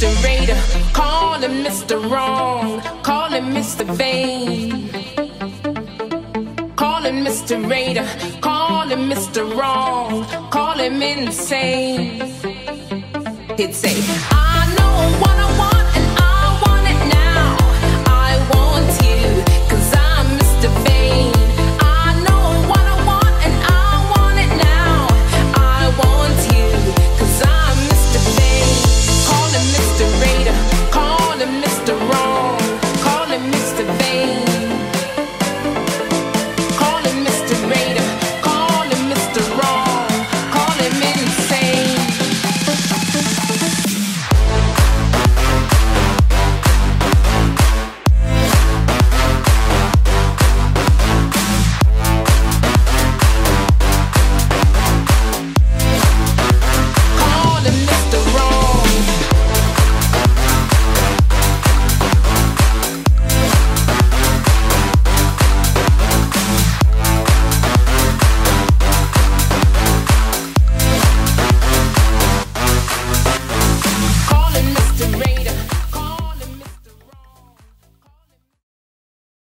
Mr. Raider, call him Mr. Wrong, call him Mr. Vain. Call him Mr. Raider, call him Mr. Wrong, call him insane. He'd say, I know what